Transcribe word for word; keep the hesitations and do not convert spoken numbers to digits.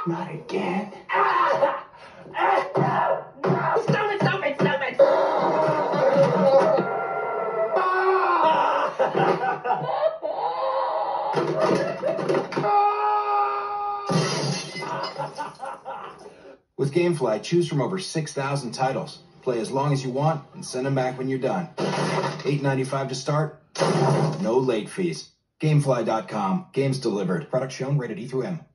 Not again. Stop it, stop it, stop it! With GameFly, choose from over six thousand titles. Play as long as you want and send them back when you're done. eight ninety-five to start. No late fees. Gamefly dot com. Games delivered. Product shown rated E through M.